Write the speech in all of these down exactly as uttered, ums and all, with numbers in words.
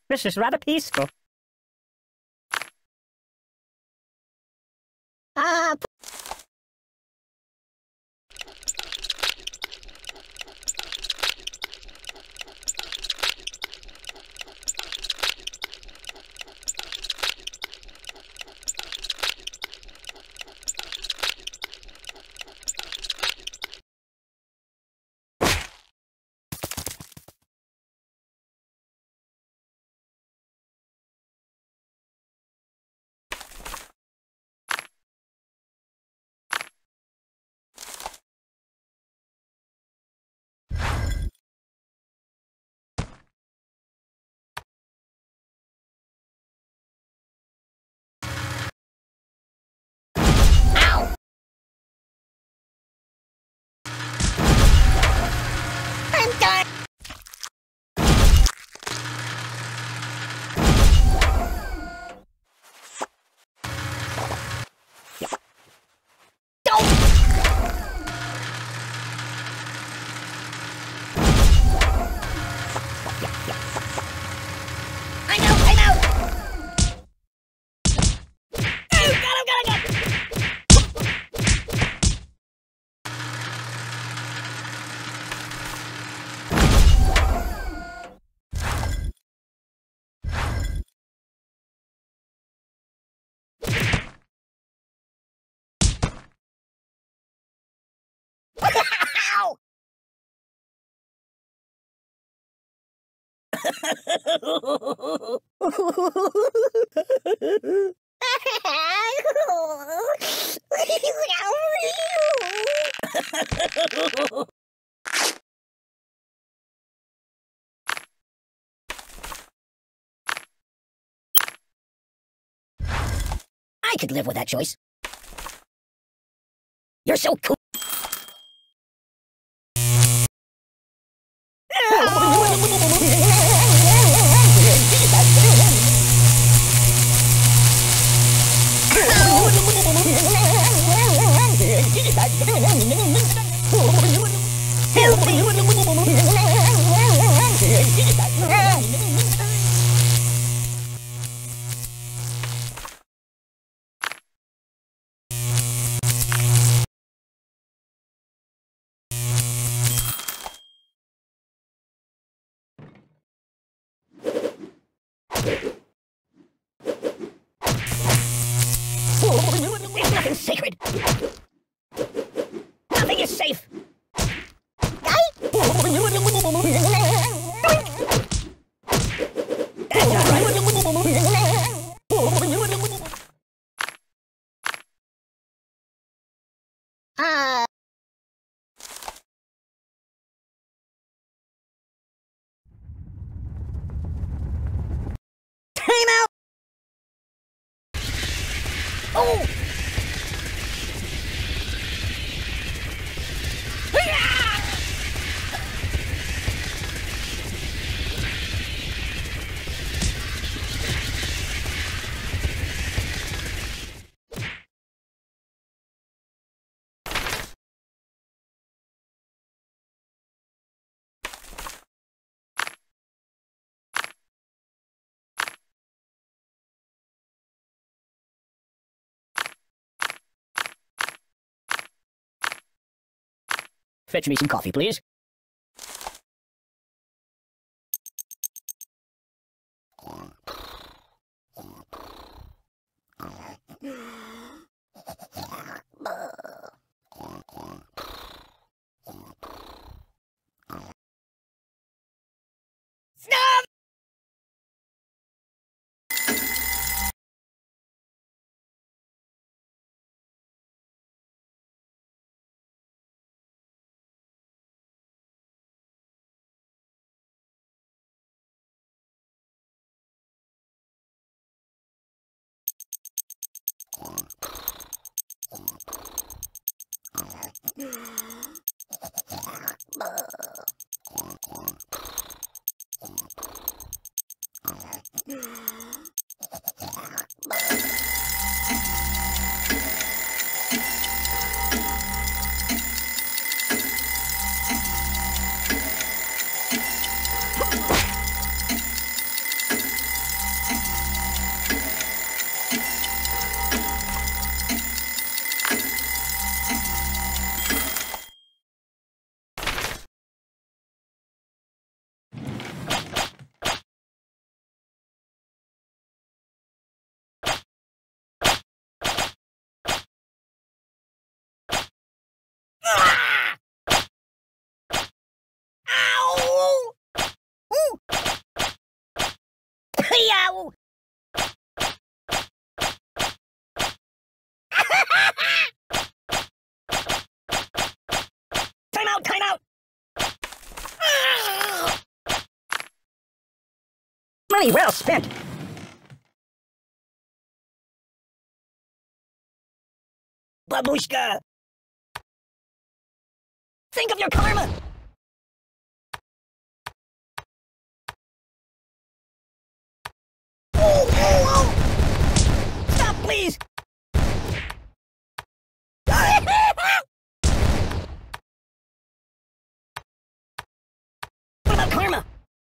This is rather peaceful. Ah, I'm done. I'm out, I'm out! Oh, got him, got him, got him! Ow! I could live with that choice. You're so cool. Help me! There's nothing sacred. Nothing is safe. That's not right. Uh. Time out. Oh. Fetch me some coffee, please. Stop! Ah! Ow! Ooh! Yow! Time out! Time out! Ah! Money well spent. Babushka! Think of your karma! Oh, oh, oh! Stop, please! What about karma?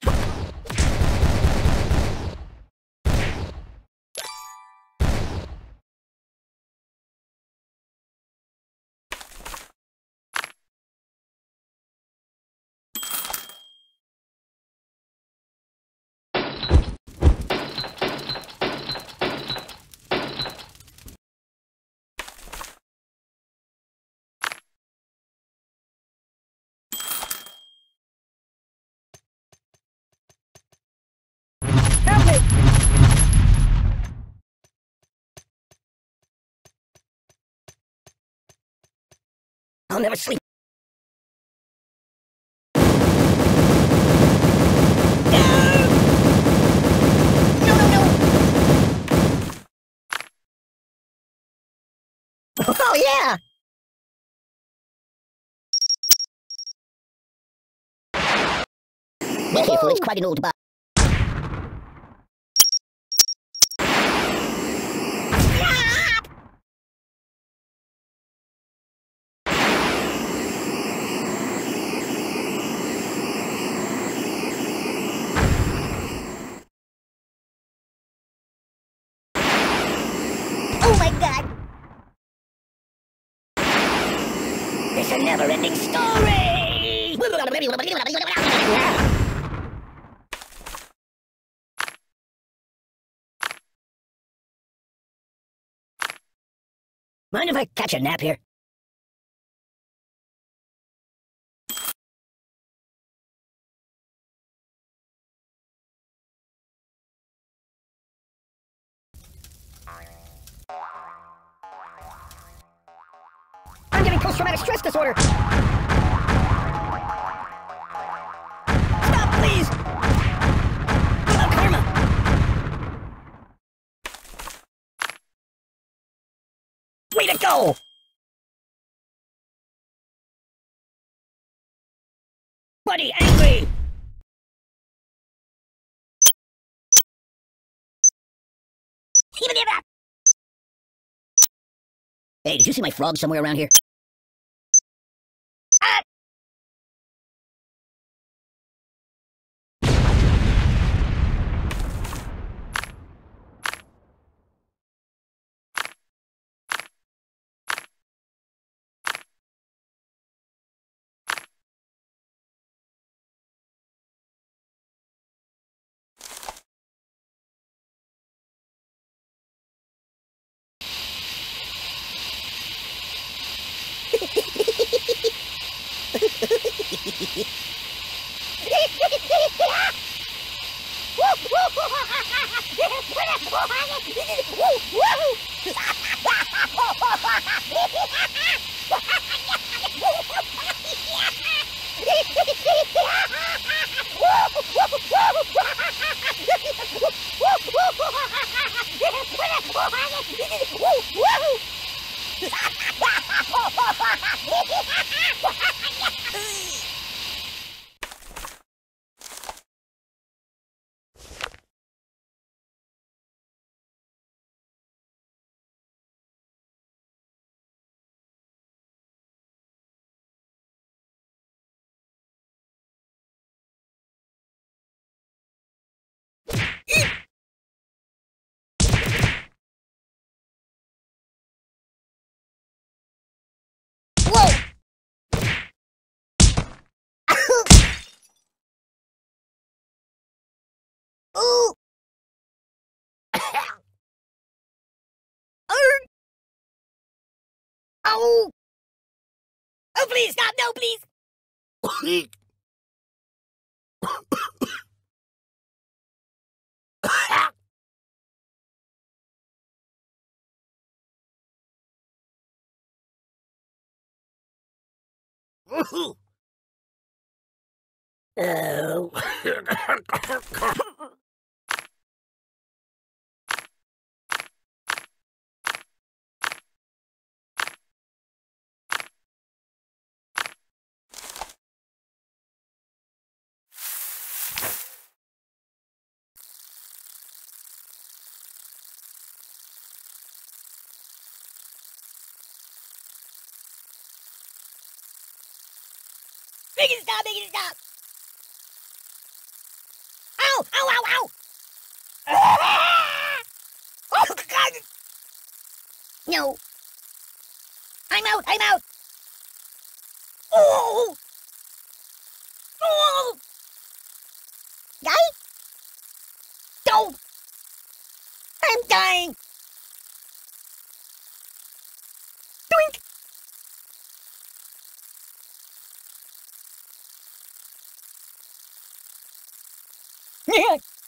Help me! I'll never sleep. No! No, no, no! Oh, yeah! Be careful, it's quite an old box. Oh my god! It's a never-ending story! Mind if I catch a nap here? I'm getting post-traumatic stress disorder! Stop, please! What about karma? Way to go! Buddy angry! Even if that! Hey, did you see my frog somewhere around here? Ah! Whoa! Ooh! Ow! Oh, please, stop! No, please! Oh. Make it stop! Make it stop! Ow! Ow! Ow! Ow! Ah! Oh, God! No. I'm out! I'm out! Oh! Oh! Guy? Don't! I'm dying! Doink! Yeah.